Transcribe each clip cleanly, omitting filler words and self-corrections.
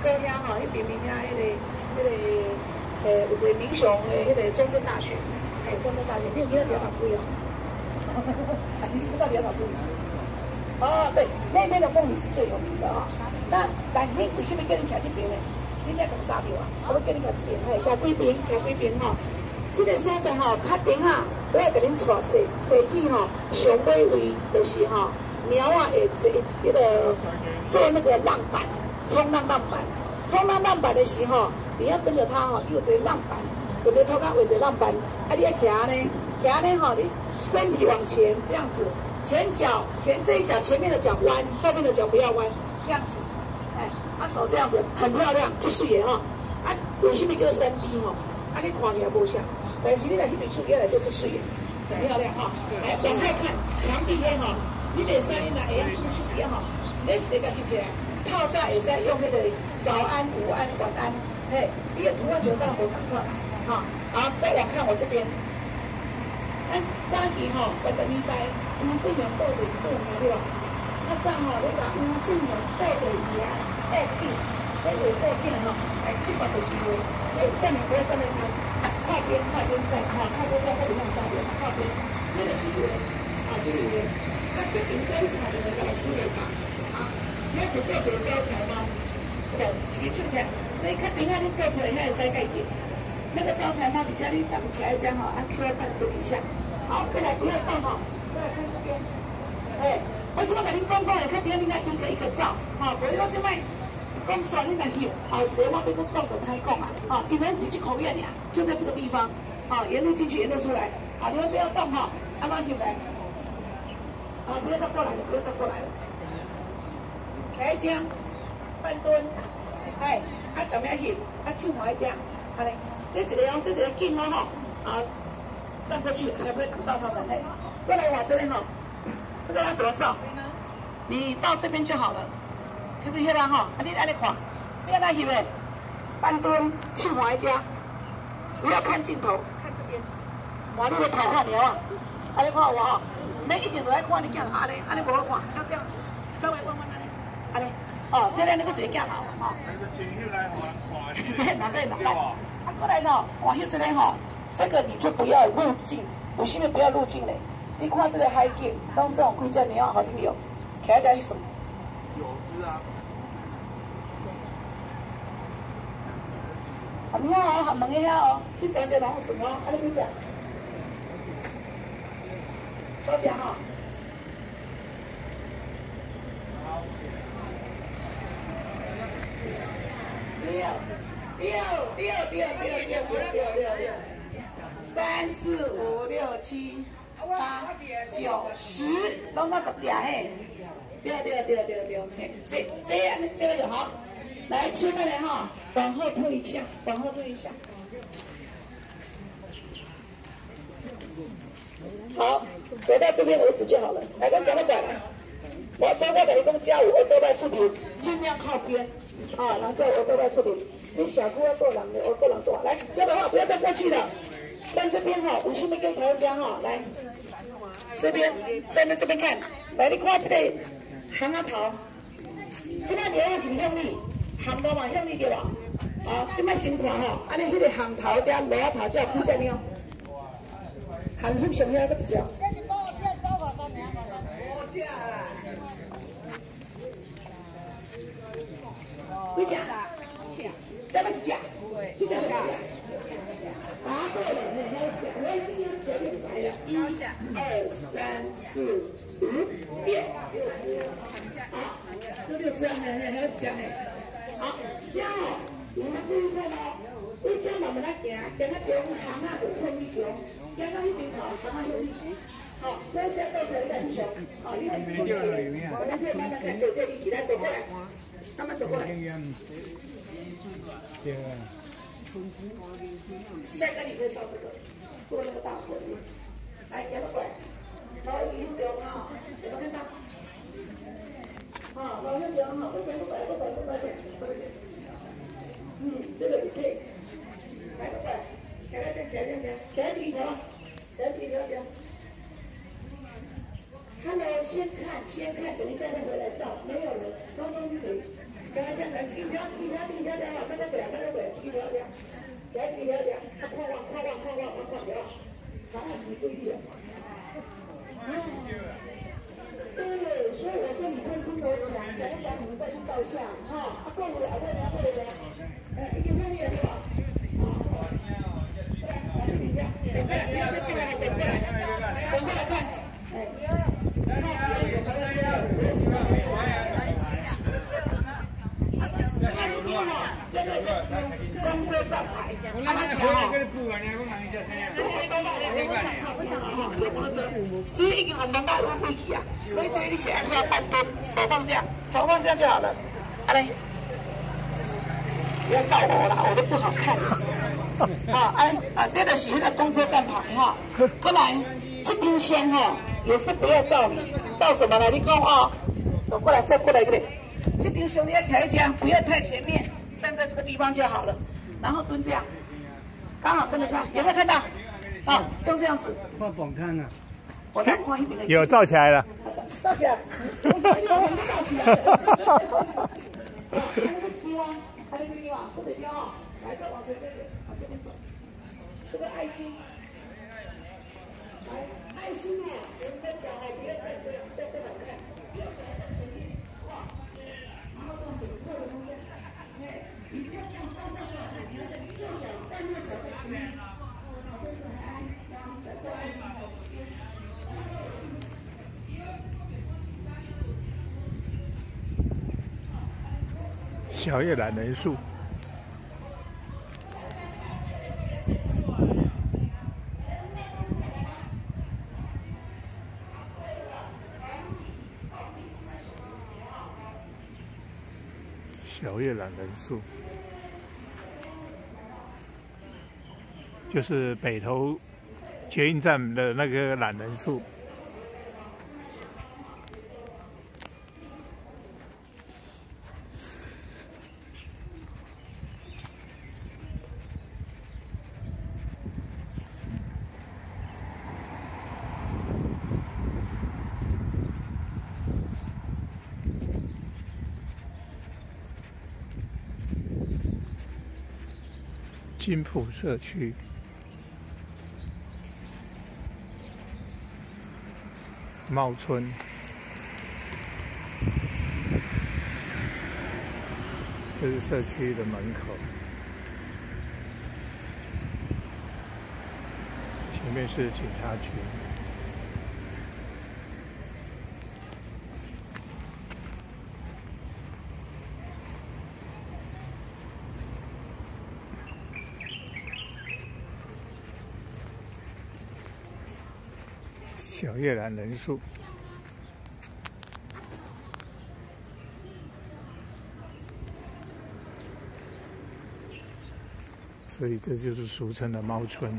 高遐吼，迄边遐有一个民雄的迄个中正大学，中正大学，你有听到辽岛之音？还是你不知道辽岛之音？哦，对，那边的凤梨是最有名的啊。那你为什么叫你徛这边呢？你遐咁早着啊？我叫你徛这边，徛几边？徛几边吼？这个所在吼，较顶啊，我要甲恁带西去吼，上尾位就是吼，鸟啊会迄个做那个浪板，冲浪板。冲浪板的时候，你要跟着它吼，有一个浪板，有一个头壳有一个浪板，啊，你要徛呢吼，你身体往前这样子，前这一脚前面的脚弯，后面的脚不要弯，这样子，手这样子很漂亮，就是也哈，为什么叫3D 吼？你看起来无像，但是你来迄边手起来就是水的，很漂亮哈。来往外看，墙壁迄吼，你袂使你拿会晓输手机吼，一个甲翕起来。套餐会使用迄个早安、午安、晚安，你的图案就当无同款，好，再来看我这边，早期吼80年代吴俊阳报的做对吧？较早吼，你把吴俊阳报的嘢报片，迄个报片吼，这个就是话，所以这样不要这么看，靠边再看，靠边再看你那大边，靠边，这个是话，这个话，这边这一块的老师来讲。你要做一个招财猫，对，一个出片，所以较顶下你做出来遐个世界点，那个招财猫底下你打起来讲吼，稍微半蹲一下，好，再来不要动吼，再来看这边，我即摆甲恁讲的，较顶下你来一个一个照，不要即摆讲算你来翕，后时我要搁讲就歹讲啊，因为你去口院呀，就在这个地方，沿路进去，沿路出来，你们不要动哈，慢慢翕来，不要再过来了，不要再过来了。来这样，半蹲，怎么样翕？手划一下，安尼，这一个镜吼，站过去还不会挡到他们嘿。过来我这边吼，这个要怎么照？你到这边就好了，翕不翕啦吼？你安尼看，不要来翕诶，半蹲，手划一下，不要看镜头，看这边，哇，你的头看了啊，安尼看我吼，你一定都爱看你镜头，安尼不好看，要这样子，稍微弯弯。安尼，这边那个一个镜头，那个镜头来滑，哪个？过来喏，往右这边吼，这个你就不要入镜，为什么不要入镜嘞？你看这个海景，当这种几只鸟好听有，开在一什么？9只啊。你好，问一下哦，第3只龙什么？安尼几只？多只哈？六，3、4、5、6、7、8、9、10，拢到10只嘿。对，这个就好。来，吃饭了哈，往后退一下。好，走到这边为止就好了。来，赶快来。我说我等于讲加5，我都在出屏，尽量靠边。然后叫我都在出屏。这小姑要过人的，我过人多。来，这样的话不要再过去了，站这边哈，我现在跟台湾家哈，来，这边站在这边看，来你看这个行啊头，这摆鸟是向你，行路嘛向你对吧？这摆先看吼，安尼迄个行头遮、螺头遮有几只鸟？行翕上遐搁一只。几只？这个一只，这只是几只？对了，我已经要写出来了。1、2、3、4、5、6，好，这6只啊，还有一只呢。好，这样哦，你们注意看哦，你这样慢慢来行，行到中行啊有空位中，行到迄边头，行到迄边。好，所以这到时候你来翕相，你来翕相，我们这慢慢看，就这里起来走过来，慢慢走过来。对啊。下个你可以照这个，做那个大腿。来，摇过来，然后一路摇啊，有没有看到？往右摇哈，不过来，这个也可以。来，过来，抬起头。Hello， 先看，等一下再回来照，没有人，通通可以。刚刚这样来来，轻飘，轻飘，轻飘飘，那个对，那个对，轻飘飘，来，轻飘飘，看望，看望，看望，看飘，好像是对的。对，所以我说你可以跟我讲一讲，你们再去照相哈。过来，过来，过来，一定会的吧？来，这边，走过来，不要再过来，走过来，走过来看，这个是公车站牌，这已经我们大陆会去啊，所以这里写出来半吨，手放这样，手放这样就好了。好嘞，不要照我啦，我都不好看。好，这个是那个公车站牌哈。过来，这冰箱哈也是不要照你，照什么呢？你看啊，走过来，再过来一个点。这冰箱你要抬这样，不要太前面，站在这个地方就好了。然后蹲这样，刚好跟得上，有没有看到？啊，用这样子。 画本看啊。 我再换一点。 有照起来了。 照起来，我照起来了。那个青蛙，还有那个地方，这个地方，来再往这边，往这边走。这个爱心，来，爱心啊，我们在讲啊，不要太这样，再好看，不要走在前面，哇，然后这样子坐在中间，哎，你不要这样放上来，你要在右脚，但右脚在前面，这个爱，然后再做爱心。 小叶懒人树，小叶懒人树就是北投捷运站的那个懒人树。金埔社区，猫村，这是社区的门口，前面是警察局。小叶懒人树，所以这就是俗称的猫村。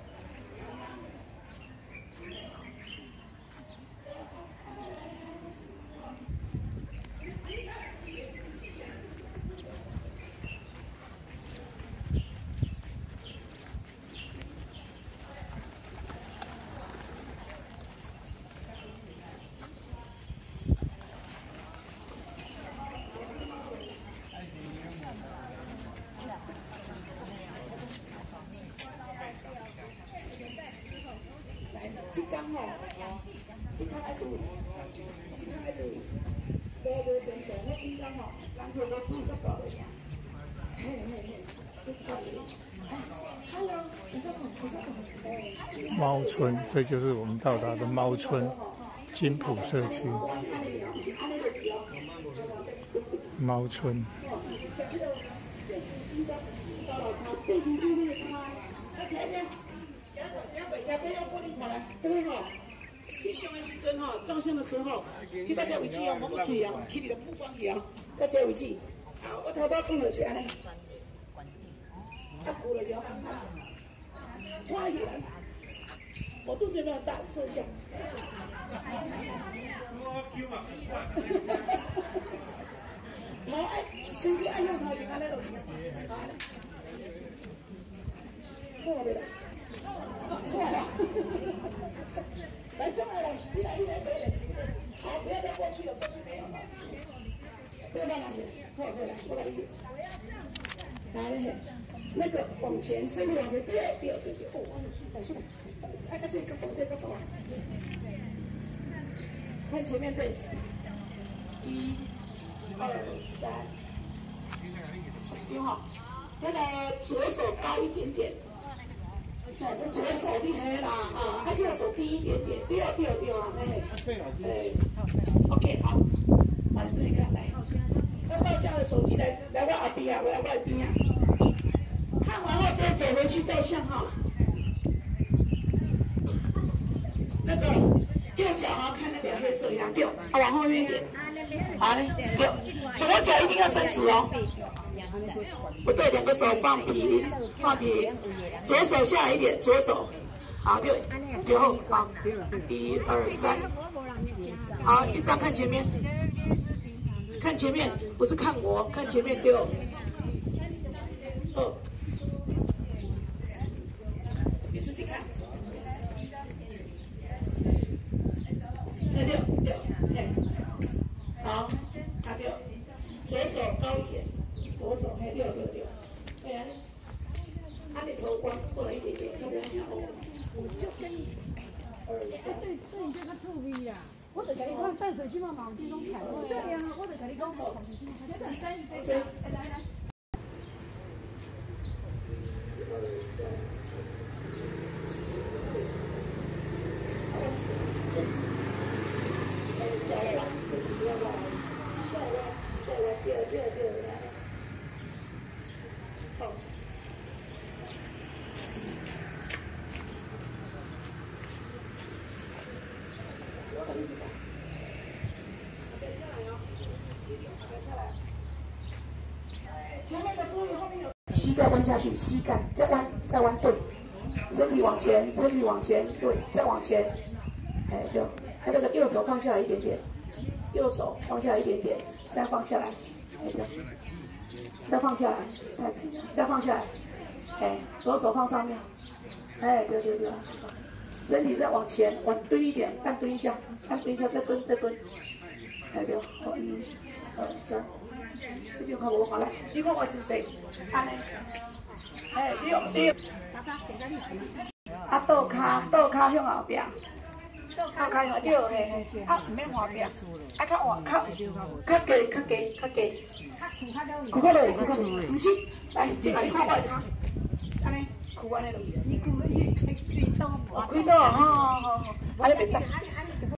这缸哦，这缸来注意，这缸来注意，对，那冰箱哦，然后都注意个保的呀。 猫村，这就是我们到达的猫村，金埔社区。猫村。变形金刚的它，来看一下。不要玻璃过来，这个哈，去上的时阵哈，照相的时候，去到这位置哦，莫过去哦，去你的目光去哦，到这位置。好，我头发放落去安尼，啊，鼓了就好，快点，我肚子有没有大？说一下。好，哎，身体按右头去，安尼落去，好，错了。来，上来了，一来，好，不要再过去了，过去没有了。 不要拿起来，好，来，我给你。来，那个往前，身体往前，对，哦，往上，哎，这个放，这个放。看前面对1、2、3，挺好。那个左手高一点点，左手厉害啦，啊，右手低一点点，对啊，哎 ，OK， 好，你自己看来。要照相的手机来我阿边啊，我外边啊。看完后就走回去照相哈。那个右脚啊，看那个黑色羊右，往后面一点。好，右，左脚一定要伸直哦。不对，两个手放平，左手下来一点，左手，好，右后，好，1、2、3，好，一张看前面，看前面，不是看我，看前面丢，你自己看，六，好，六，左手高一点。左手还六，对啊，你头光过来一点点，要不然你哦。我就跟你，2、3。对，你这个臭逼呀！我就跟你讲，淡水金马网这种彩绘。对呀，我就跟你讲，淡水金马，这个真是这个，来。前面的注意，后面有膝盖弯下去，膝盖再弯对，身体往前，对，再往前，哎对，那个右手放下来一点点，右手放下来一点点，再放下来，哎对，再放下来，哎，再放下来，哎，左手放上面，哎对，身体再往前，往蹲一点，按蹲一下，再蹲，哎对，1、2、3。这边看我好来，你看我姿势，安尼，哎，六，啊倒脚向后边，倒脚向对嘿，啊唔免换边，啊较换较低，骨头落，唔是，来，这个你看我看，安尼，骨安尼落，你骨开刀，开刀，好，安尼袂使。